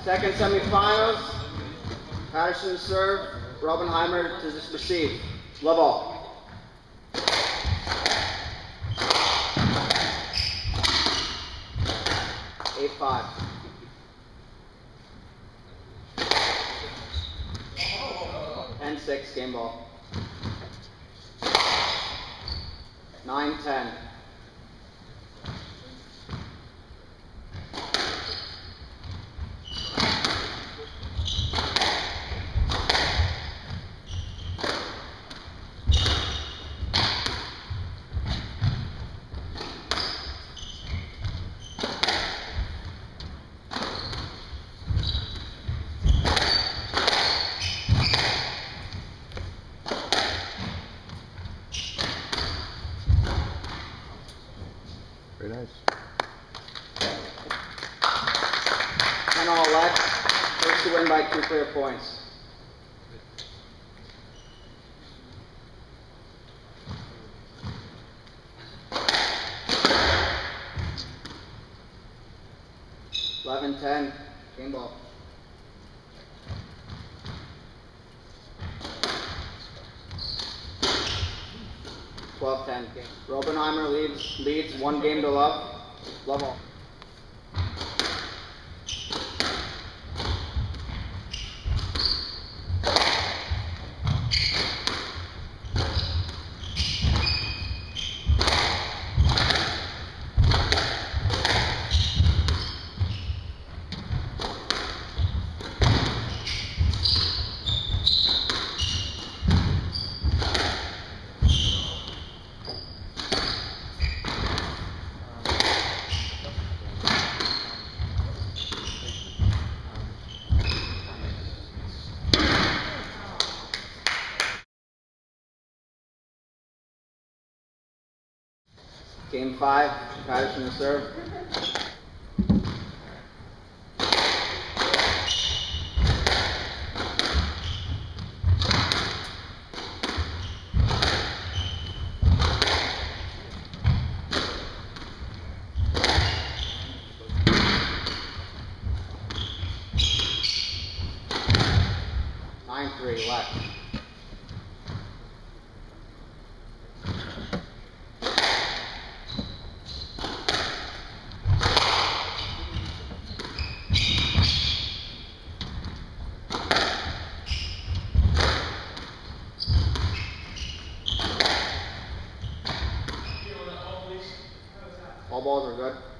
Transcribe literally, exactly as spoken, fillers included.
Second semifinals, Paterson serve, Raubenheimer to receive. Love all. eight five. ten six game ball. nine ten. Very nice. ten all left. First to win by two clear points. eleven ten. Game ball. twelve ten. Raubenheimer leads, leads one game to love. Love all. Game five, Paterson to serve. nine three left. All balls are good.